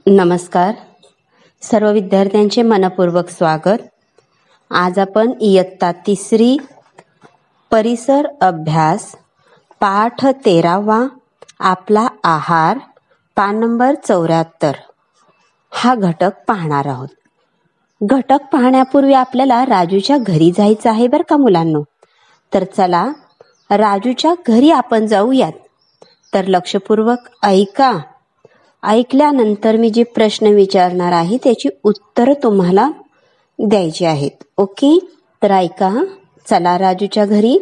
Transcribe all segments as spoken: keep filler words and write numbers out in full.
नमस्कार. सर्व विद्यार्थ्यांचे मनपूर्वक स्वागत. आज आपण इयत्ता तिसरी परिसर अभ्यास पाठ तेरावा आपला आहार पान नंबर चौऱ्याहत्तर हा घटक पाहणार आहोत. घटक पाहण्यापूर्वी आपल्याला राजूच्या घरी जायचं आहे बरं का मुलांनो. तर चला राजूच्या घरी आपण जाऊयात. तर लक्षपूर्वक ऐका. ऐकल्यानंतर मी जे प्रश्न विचारणार आहे त्याची उत्तर तुम्हाला द्यायची आहेत. ओके, तर ऐका. चला राजूच्या घरी.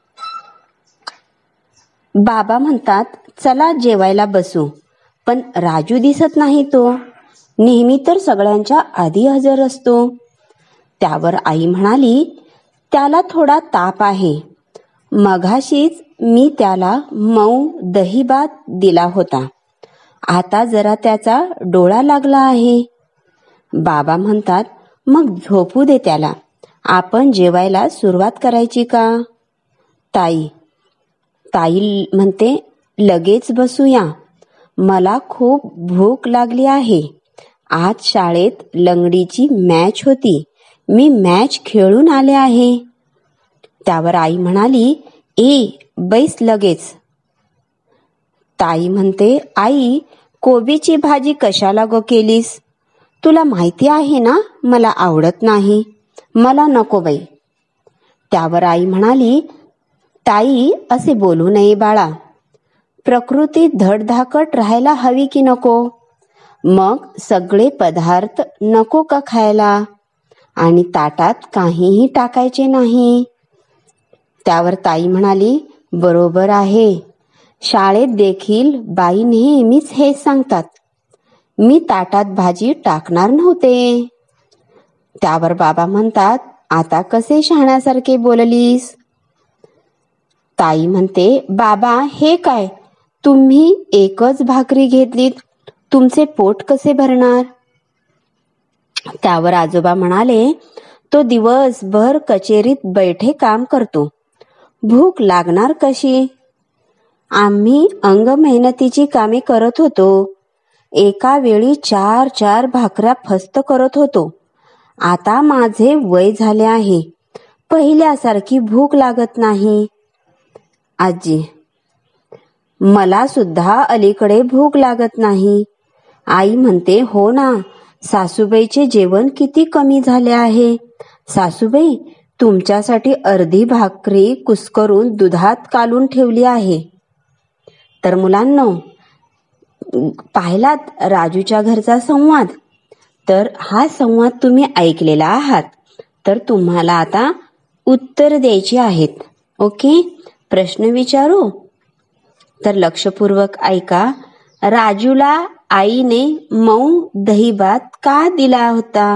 बाबा म्हणतात चला जेवायला बसू, पण राजू दिसत नाही. तो नेहमी तर सगळ्यांच्या आधी हजर असतो. त्यावर आई म्हणाली त्याला थोडा ताप आहे. मघाशीच मी त्याला मऊ दही भात दिला होता. आता जरा त्याचा डोळा लागला आहे. बाबा म्हणतात मग झोपू दे त्याला, आपण जेवायला सुरुवात करायची का? ताई ताई म्हणते लगेच बसूया, मला खूप भूक लागली आहे. आज शाळेत लंगडीची मॅच होती, मी मॅच खेळून आले आहे. त्यावर आई म्हणाली ए बैस लगेच. ताई म्हणते आई कोबीची भाजी कशाला गो केलीस? तुला माहिती आहे ना मला आवडत नाही. मला नको बाई. त्यावर आई म्हणाली ताई असे बोलू नये बाळा, प्रकृती धडधाकट राहायला हवी की नको? मग सगळे पदार्थ नको का खायला? आणि ताटात काहीही टाकायचे नाही. त्यावर ताई म्हणाली बरोबर आहे, शाळेत देखील बाई नेहमीच हे सांगतात. मी ताटात भाजी टाकणार नव्हते. त्यावर बाबा म्हणतात आता कसे शहाण्यासारखे बोललीस? ताई म्हणते बाबा हे काय, तुम्ही एकच भाकरी घेतलीत, तुमचे पोट कसे भरणार? त्यावर आजोबा म्हणाले तो दिवसभर कचेरीत बैठे काम करतो, भूक लागणार कशी? आम्ही अंग मेहनतीची कामे करत होतो. एका वेळी चार चार भाकऱ्या फस्त करत होतो. आता माझे वय झाले आहे, पहिल्यासारखी भूक लागत नाही. आजी मला सुद्धा अलीकडे भूक लागत नाही. आई म्हणते हो ना, सासूबाईचे जेवण किती कमी झाले आहे. सासूबाई तुमच्यासाठी अर्धी भाकरी कुस्करून दुधात कालून ठेवली आहे. तर मुलांनो पाहिलात राजूच्या घरचा संवाद. तर हा संवाद तुम्ही ऐकलेला आहात. तर तुम्हाला आता उत्तर द्यायची आहेत. ओके, प्रश्न विचारू. तर लक्षपूर्वक ऐका. राजूला आईने मऊ दही भात का दिला होता?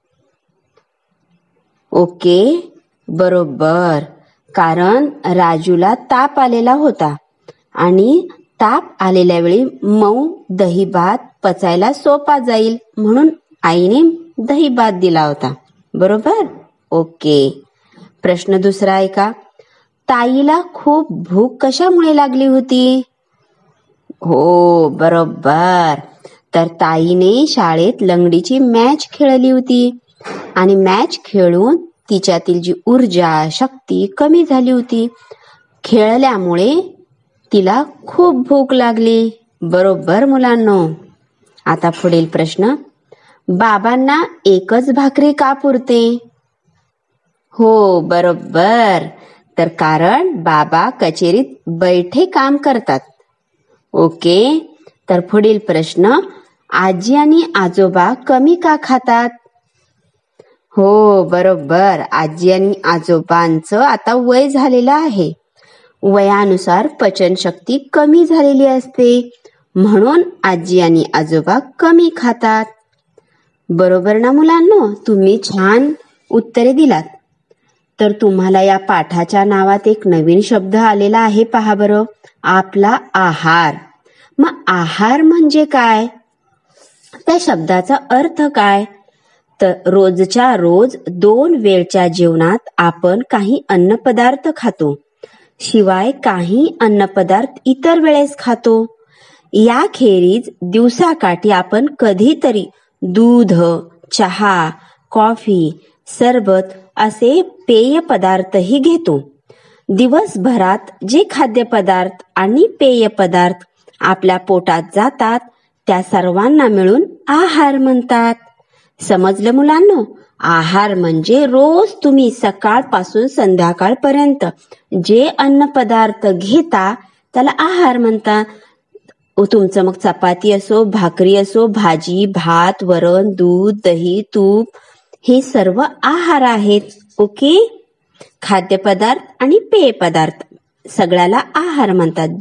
ओके, बरोबर, कारण राजूला ताप आलेला होता आणि ताप आलेल्या वेळी मऊ दही भात पचायला सोपा जाईल म्हणून आईने दही भात दिला होता. बरोबर. ओके, प्रश्न दुसरा आहे का? ताईला खूप भूक कशामुळे लागली होती? हो बरोबर, तर ताईने शाळेत लंगडीची मॅच खेळली होती आणि मॅच खेळून तिच्यातील जी ऊर्जा शक्ती कमी झाली होती. खेळल्यामुळे तिला खूप भूक लागली. बरोबर मुलांनो. आता पुढील प्रश्न. बाबांना एकच भाकरी का पुरते? हो बरोबर, तर कारण बाबा कचेरीत बैठे काम करतात. ओके, तर पुढील प्रश्न. आजी आणि आजोबा कमी का खातात? हो बरोबर, आजी आणि आजोबांचं आता वय झालेलं आहे. वयानुसार पचनशक्ती कमी झालेली असते, म्हणून आजी आणि आजोबा कमी खातात. बरोबर ना मुलांनो, तुम्ही छान उत्तरे दिलात. तर तुम्हाला या पाठाच्या नावात एक नवीन शब्द आलेला आहे पहा बरं, आपला आहार. मग आहार म्हणजे काय? त्या शब्दाचा अर्थ काय? तर रोजच्या रोज दोन वेळच्या जेवणात आपण काही अन्नपदार्थ खातो, शिवाय काही अन्नपदार्थ इतर वेळेस खातो. याखेरीज दिवसाकाठी आपण कधीतरी दूध, चहा, कॉफी, सरबत असे पेय पदार्थही घेतो. दिवसभरात जे खाद्यपदार्थ आणि पेय पदार्थ आपल्या पोटात जातात त्या सर्वांना मिळून आहार म्हणतात. समजलं मुलांनो? आहार म्हणजे रोज तुम्ही सकाळपासून संध्याकाळपर्यंत जे अन्न पदार्थ घेता त्याला आहार म्हणतात. तुमचं मग चपाती असो, भाकरी असो, भाजी, भात, वरण, दूध, दही, तूप हे सर्व आहार आहेत. ओके, खाद्यपदार्थ आणि पेय पदार्थ सगळ्याला आहार म्हणतात.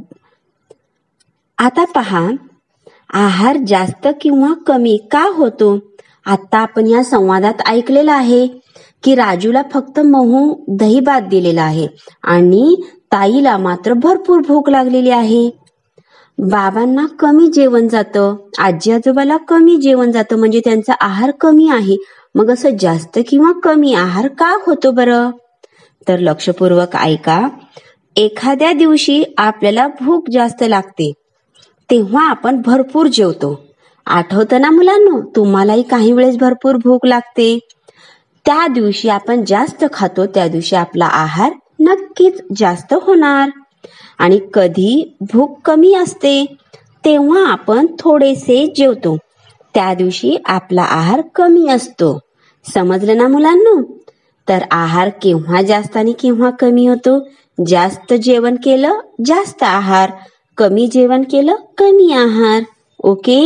आता पहा, आहार जास्त किंवा कमी का होतो? आता आपण या संवादात ऐकलेलं आहे की राजूला फक्त महू दही भात दिलेला आहे आणि ताईला मात्र भरपूर भूक लागलेली आहे. बाबांना कमी जेवण जातं, आजी आजोबाला कमी जेवण जातं, म्हणजे त्यांचा आहार कमी आहे. मग असं जास्त किंवा कमी आहार का होतो बरं? तर लक्षपूर्वक ऐका. एखाद्या दिवशी आपल्याला भूक जास्त लागते तेव्हा आपण भरपूर जेवतो. आठवतं ना मुलांनो? तुम्हालाही काही वेळेस भरपूर भूक लागते. त्या दिवशी आपण जास्त खातो, त्या दिवशी आपला आहार नक्कीच जास्त होणार. आणि कधी भूक कमी असते तेव्हा आपण थोडेसे जेवतो, त्या दिवशी आपला आहार कमी असतो. समजलं ना मुलांनो? तर आहार केव्हा जास्त आणि केव्हा कमी होतो? जास्त जेवण केलं जास्त आहार, कमी जेवण केलं कमी आहार. ओके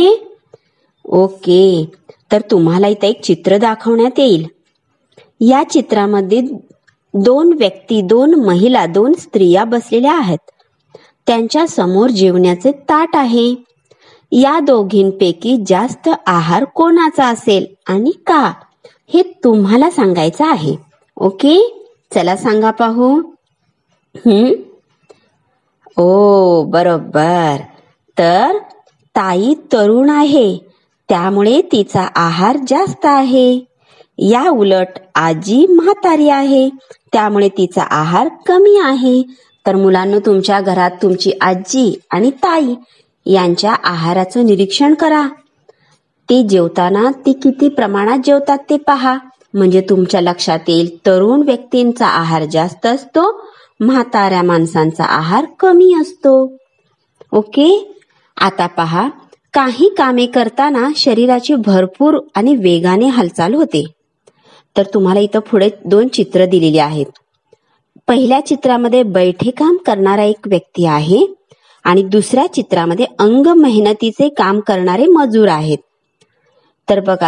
ओके तर तुम्हाला इथं एक चित्र दाखवण्यात येईल. या चित्रामध्ये दोन व्यक्ती, दोन महिला, दोन स्त्रिया बसलेल्या आहेत. त्यांच्या समोर जेवणाचे ताट आहे. या दोघींपैकी जास्त आहार कोणाचा असेल आणि का, हे तुम्हाला सांगायचं आहे. ओके, चला सांगा पाहू. हम्म ओ बरोबर. तर ताई तरुण आहे त्यामुळे तिचा आहार जास्त आहे. या उलट आजी म्हातारी आहे त्यामुळे तिचा आहार कमी आहे. तर मुलांनो, तुमच्या घरात तुमची आजी आणि ताई यांच्या आहाराचं निरीक्षण करा. ते जेवताना ते किती प्रमाणात जेवतात ते पहा, म्हणजे तुमच्या लक्षात येईल तरुण व्यक्तींचा आहार जास्त असतो, म्हाताऱ्या माणसांचा आहार कमी असतो. ओके, आता पहा, काही कामे करताना शरीराची भरपूर आणि वेगाने हालचाल होते. तर तुम्हाला इथं पुढे दोन चित्र दिलेली आहेत. पहिल्या चित्रामध्ये बैठे काम करणारा एक व्यक्ती आहे आणि दुसऱ्या चित्रामध्ये अंग मेहनतीचे काम करणारे मजूर आहेत. तर बघा,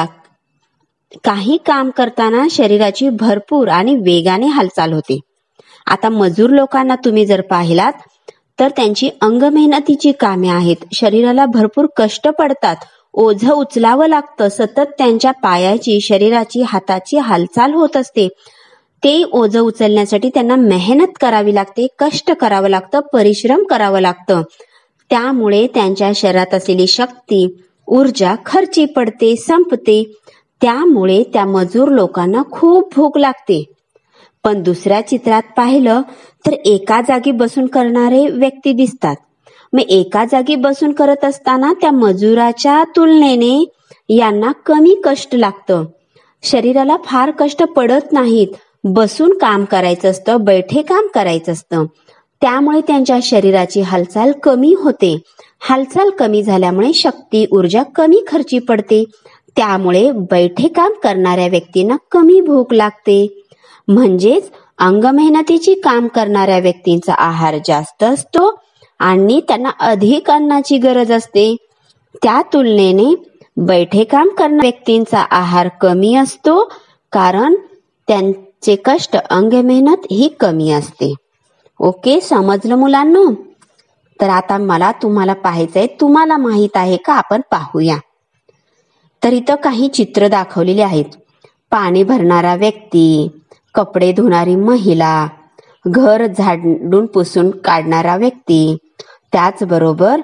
काही काम करताना शरीराची भरपूर आणि वेगाने हालचाल होते. आता मजूर लोकांना तुम्ही जर पाहिलात तर त्यांची अंग मेहनतीची कामे आहेत. शरीराला भरपूर कष्ट पडतात, ओझं उचलावं लागतं, सतत त्यांच्या पायाची, शरीराची, हाताची हालचाल होत असते. ते ओझं उचलण्यासाठी त्यांना मेहनत करावी लागते, कष्ट करावं लागतं, परिश्रम करावं लागतं. त्यामुळे त्यांच्या शरीरात असलेली शक्ती, ऊर्जा खर्ची पडते, संपते. त्यामुळे त्या मजूर लोकांना खूप भूक लागते. पण दुसऱ्या चित्रात पाहिलं तर एका जागी बसून करणारे व्यक्ती दिसतात. मग एका जागी बसून करत असताना त्या मजुराच्या तुलनेने यांना कमी कष्ट लागतं. शरीराला फार कष्ट पडत नाहीत. बसून काम करायचं असतं, बैठे काम करायचं असतं. त्यामुळे त्यांच्या शरीराची हालचाल कमी होते. हालचाल कमी झाल्यामुळे शक्ती, ऊर्जा कमी खर्ची पडते. त्यामुळे बैठे काम करणाऱ्या व्यक्तींना कमी भूक लागते. म्हणजेच अंग मेहनतीची काम करणाऱ्या व्यक्तींचा आहार जास्त असतो आणि त्यांना अधिक अन्नाची गरज असते. त्या तुलनेने बैठे काम करणाऱ्या व्यक्तींचा आहार कमी असतो, कारण त्यांचे कष्ट, अंग मेहनत ही कमी असते. ओके, समजलं मुलांनो? तर आता मला तुम्हाला पाहायचंय, तुम्हाला माहित आहे का? आपण पाहूया. तर इथं काही चित्र दाखवलेली आहेत. पाणी भरणारा व्यक्ती, कपडे धुणारी महिला, घर झाडून पुसून काढणारा व्यक्ती, त्याचबरोबर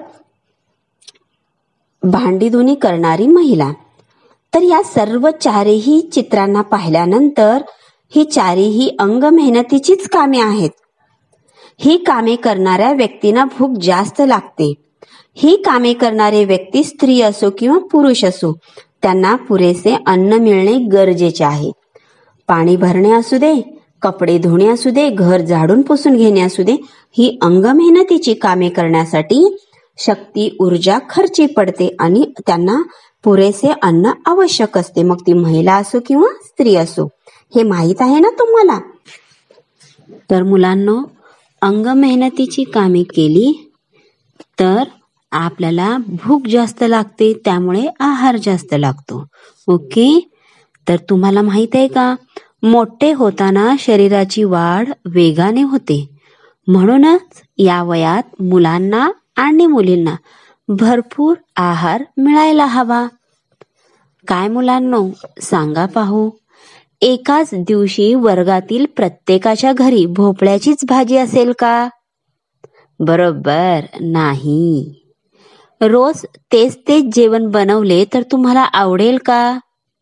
भांडी धुणी करणारी महिला. तर या सर्व चारही चित्रांना पाहिल्यानंतर ही चारही अंग मेहनतीचीच कामे आहेत. ही कामे करणाऱ्या व्यक्तींना भूक जास्त लागते. ही कामे करणारे व्यक्ती स्त्री असो किंवा पुरुष असो त्यांना पुरेसे अन्न मिळणे गरजेचे आहे. पाणी भरणे असू दे, कपडे धुणे असू दे, घर झाडून पुसून घेणे असू दे, ही अंग मेहनतीची कामे करण्यासाठी शक्ती ऊर्जा खर्ची पडते आणि त्यांना पुरेसे अन्न आवश्यक असते. मग ती महिला असो किंवा स्त्री असो. हे माहीत आहे ना तुम्हाला? तर मुलांनो, अंग मेहनतीची कामे केली तर आपल्याला भूक जास्त लागते, त्यामुळे आहार जास्त लागतो. ओके. तर तुम्हाला माहित आहे का, मोठे होताना शरीराची वाढ वेगाने होते. म्हणूनच या वयात मुलांना आणि मुलींना भरपूर आहार मिळायला हवा. काय मुलांनो, सांगा पाहू. एकाच दिवशी वर्गातील प्रत्येकाच्या घरी भोपळ्याचीच भाजी असेल का? बरोबर नाही. रोज तेच तेच जेवण बनवले तर तुम्हाला आवडेल का?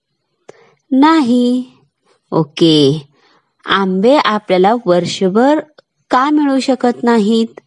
नाही. ओके. आंबे आपल्याला वर्षभर का मिळू शकत नाहीत?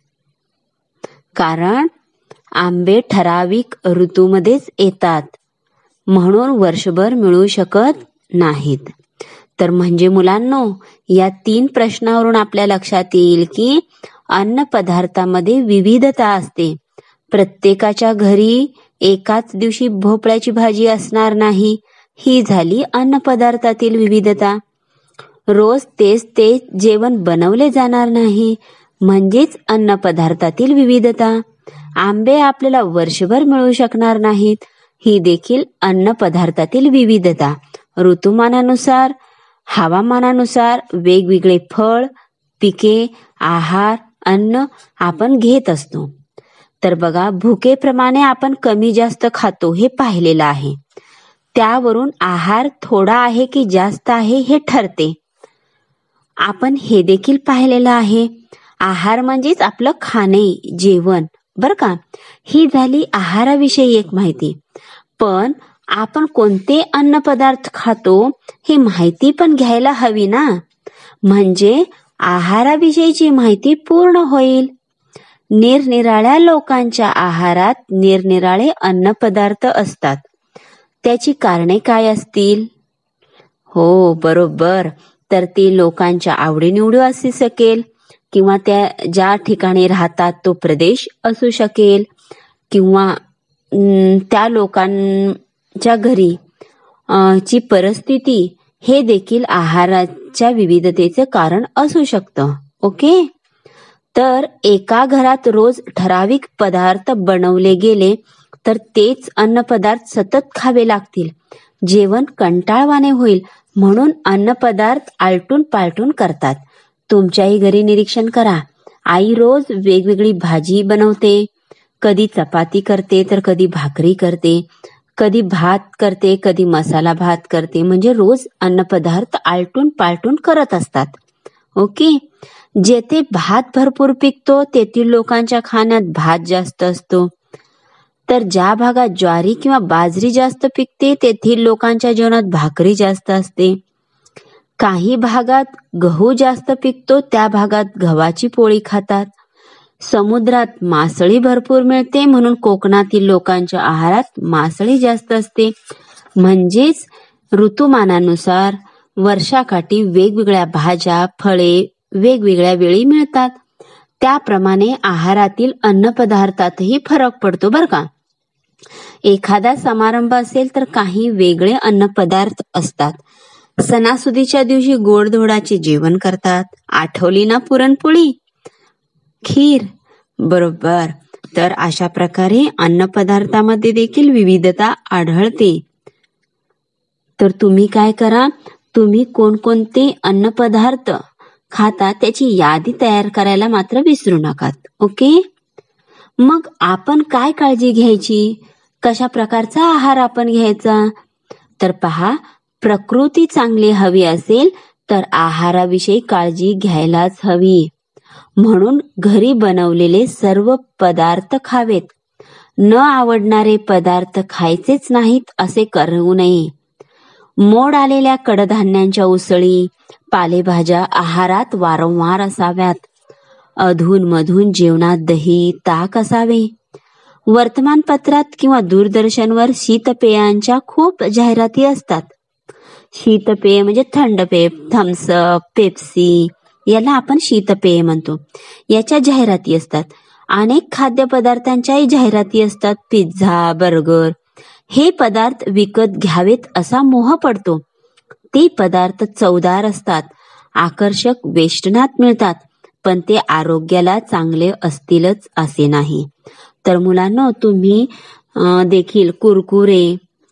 कारण आंबे ठराविक ऋतूमध्येच येतात, म्हणून वर्षभर मिळू शकत नाहीत. तर म्हणजे मुलांनो, या तीन प्रश्नावरून आपल्या लक्षात येईल की अन्न पदार्थामध्ये विविधता असते. प्रत्येकाच्या घरी एकाच दिवशी भोपळ्याची भाजी असणार नाही, ही झाली अन्न पदार्थातील विविधता. रोज तेच तेच जेवण बनवले जाणार नाही, म्हणजेच अन्न पदार्थातील विविधता. आंबे आपल्याला वर्षभर मिळू शकणार नाहीत, ही देखील अन्न पदार्थातील विविधता. ऋतुमानानुसार, हवामानानुसार वेगवेगळे फळ, पिके, आहार, अन्न आपण घेत असतो. तर बघा, भुकेप्रमाणे आपण कमी जास्त खातो हे पाहिलेलं आहे. त्यावरून आहार थोडा आहे की जास्त आहे हे ठरते. आपण हे देखील पाहिलेलं आहे. आहार म्हणजेच आपलं खाणे, जेवण, बर का. ही झाली आहाराविषयी एक माहिती. पण आपण कोणते अन्न पदार्थ खातो ही माहिती पण घ्यायला हवी ना, म्हणजे आहाराविषयीची माहिती पूर्ण होईल. निरनिराळ्या लोकांच्या आहारात निरनिराळे अन्न पदार्थ असतात. त्याची कारणे काय असतील? हो, बरोबर. तर ती लोकांच्या आवडीनिवडी असू शकेल, किंवा त्या ज्या ठिकाणी राहतात तो प्रदेश असू शकेल, किंवा त्या लोकांच्या घरी ची परिस्थिती, हे देखील आहाराच्या विविधतेचे कारण असू शकतं. ओके. तर एका घरात रोज ठराविक पदार्थ बनवले गेले तर तेच अन्न पदार्थ सतत खावे लागतील. जेवण कंटाळवाणे होईल, म्हणून अन्न पदार्थ आलटून पालटून करतात. तुमच्याही घरी निरीक्षण करा. आई रोज वेगवेगळी भाजी बनवते, कधी चपाती करते तर कधी भाकरी करते, कधी भात करते, कधी मसाला भात करते. म्हणजे रोज अन्न पदार्थ आलटून पालटून करत असतात. ओके. जेथे भात भरपूर पिकतो तेथील लोकांच्या खाण्यात भात जास्त असतो, तर ज्या भागात ज्वारी किंवा बाजरी जास्त पिकते तेथील लोकांच्या जेवणात भाकरी जास्त असते. काही भागात गहू जास्त पिकतो, त्या भागात गव्हाची पोळी खातात. समुद्रात मासळी भरपूर मिळते, म्हणून कोकणातील लोकांच्या आहारात मासळी जास्त असते. म्हणजेच ऋतुमानानुसार वर्षाकाठी वेगवेगळ्या भाज्या, फळे वेगवेगळ्या वेळी मिळतात. त्याप्रमाणे आहारातील अन्न पदार्थातही फरक पडतो बरं का. एखादा समारंभ असेल तर काही वेगळे अन्न पदार्थ असतात. सणासुदीच्या दिवशी गोडधोडाचे जेवण करतात. आठवली ना पुरणपोळी, खीर, बरोबर. तर अशा प्रकारे अन्न पदार्थामध्ये देखील विविधता आढळते. तर तुम्ही काय करा, तुम्ही कोणकोणते अन्न पदार्थ खाता त्याची यादी तयार करायला मात्र विसरू नका. ओके. मग आपण काय काळजी घ्यायची, कशा प्रकारचा आहार आपण घ्यायचा? तर पहा, प्रकृती चांगली हवी असेल तर आहाराविषयी काळजी घ्यायलाच हवी. म्हणून घरी बनवलेले सर्व पदार्थ खावेत. न आवडणारे पदार्थ खायचेच नाहीत असे करू नये. मोड आलेल्या कडधान्यांच्या उसळी, पालेभाज्या आहारात वारंवार असाव्यात. अधून मधून जेवणात दही, ताक असावे. वर्तमानपत्रात किंवा दूरदर्शनवर शीतपेयांच्या खूप जाहिराती असतात. शीतपेय म्हणजे थंड पेय, थम्सअप, पेप्सी याला आपण शीतपेय म्हणतो. याच्या जाहिराती असतात. अनेक खाद्यपदार्थांच्याही जाहिराती असतात. पिझ्झा, बर्गर हे पदार्थ विकत घ्यावेत असा मोह पडतो. ते पदार्थ चवदार असतात, आकर्षक वेष्टनात मिळतात, पण ते आरोग्याला चांगले असतीलच असे नाही. तर मुलांनो, तुम्ही देखील कुरकुरे,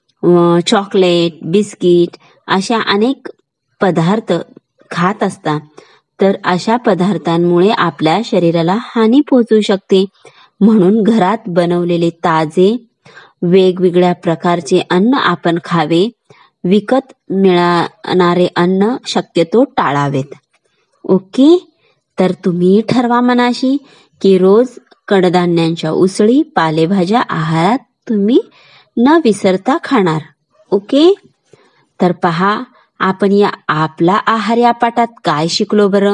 चॉकलेट, बिस्किट अशा अनेक पदार्थ खात असता. तर अशा पदार्थांमुळे आपल्या शरीराला हानी पोहोचू शकते. म्हणून घरात बनवलेले ताजे वेगवेगळ्या प्रकारचे अन्न आपण खावे. विकत मिळणारे अन्न शक्यतो टाळावेत. ओके, तर तुम्ही ठरवा मनाशी की रोज कडधान्यांच्या उसळी, पालेभाज्या आहारात तुम्ही न विसरता खाणार. ओके, तर पहा आपण या आपला आहार या पाठात काय शिकलो बरं.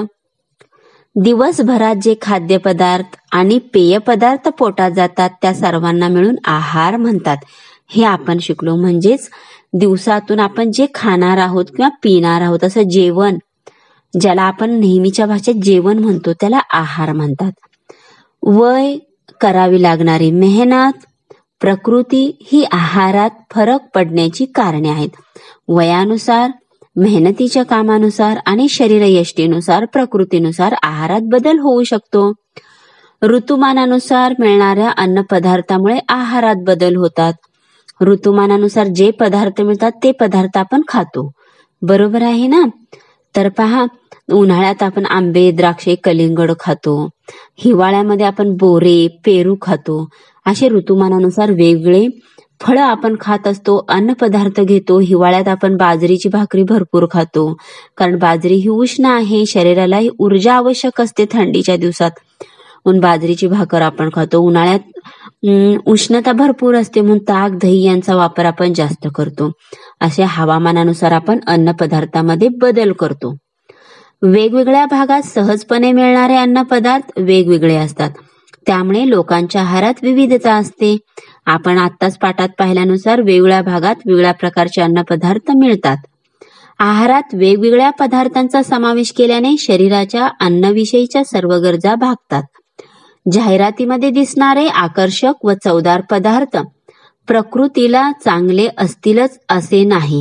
दिवसभरात जे खाद्यपदार्थ आणि पेय पदार्थ पोटात जातात त्या सर्वांना मिळून आहार म्हणतात, हे आपण शिकलो. म्हणजेच दिवसातून आपण जे खाणार आहोत किंवा पिणार आहोत असं जेवण, ज्याला आपण नेहमीच्या भाषेत जेवण म्हणतो, त्याला आहार म्हणतात. वय, करावी लागणारी मेहनत, प्रकृती ही आहारात फरक पडण्याची कारणे आहेत. वयानुसार, मेहनतीच्या कामानुसार आणि शरीरयष्टीनुसार, प्रकृतीनुसार आहारात बदल होऊ शकतो. ऋतुमानानुसार मिळणाऱ्या अन्नपदार्थामुळे आहारात बदल होतात. ऋतुमानानुसार जे पदार्थ मिळतात ते पदार्थ आपण खातो. बरोबर आहे ना. तर पहा, उन्हाळ्यात आपण आंबे, द्राक्षे, कलिंगड खातो. हिवाळ्यामध्ये आपण बोरे, पेरू खातो. असे ऋतुमानानुसार वेगवेगळे फळं आपण खात असतो, अन्नपदार्थ घेतो. हिवाळ्यात आपण बाजरीची भाकरी भरपूर खातो, कारण बाजरी ही उष्ण आहे, शरीरालाही ऊर्जा आवश्यक असते थंडीच्या दिवसात, म्हणून बाजरीची भाकर आपण खातो. उन्हाळ्यात उष्णता भरपूर असते म्हणून ताक, दही यांचा वापर आपण जास्त करतो. असे हवामानानुसार आपण अन्नपदार्थामध्ये बदल करतो. वेगवेगळ्या भागात सहजपणे मिळणारे अन्नपदार्थ वेगवेगळे असतात, त्यामुळे लोकांच्या आहारात विविधता असते. आपण आत्ताच पाठात पाहिल्यानुसार वेगवेगळ्या भागात वेगवेगळ्या प्रकारचे अन्नपदार्थ मिळतात. आहारात वेगवेगळ्या पदार्थांचा समावेश केल्याने शरीराच्या अन्नविषयीच्या सर्व गरजा भागतात. जाहिरातीमध्ये दिसणारे आकर्षक व चवदार पदार्थ प्रकृतीला चांगले असतीलच असे नाही.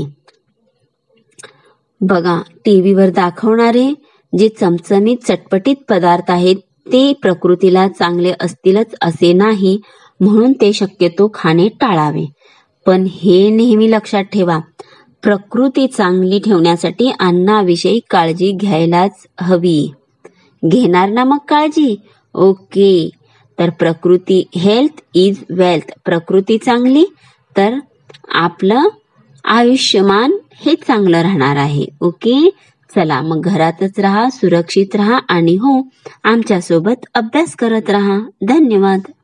बघा, टीव्हीवर दाखवणारे जे चमचमीत चटपटीत पदार्थ आहेत ते प्रकृतीला चांगले असतीलच असे नाही, म्हणून ते शक्यतो खाणे टाळावे. पण हे नेहमी लक्षात ठेवा, प्रकृती चांगली ठेवण्यासाठी अन्नाविषयी काळजी घ्यायलाच हवी. घेणार ना मग काळजी? ओके, तर प्रकृती, हेल्थ इज वेल्थ. प्रकृती चांगली तर आपलं आयुष्यमान हे चांगलं राहणार आहे. ओके, चला मग घरातच राहा, सुरक्षित राहा आणि हो, आमच्या सोबत अभ्यास करत राहा. धन्यवाद.